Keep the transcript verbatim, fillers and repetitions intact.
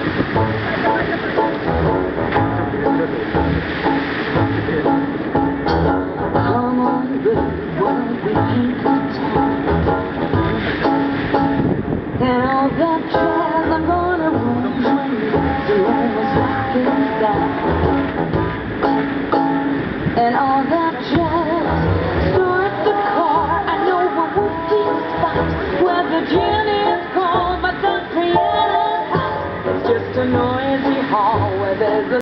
Come on, baby, why we keep the time? And all that jazz, I'm gonna run when the almost locking down. And all that jazz, start the car. I know a working spot where the gin is cold, but the piano's hot. It's just a noisy hall where there's a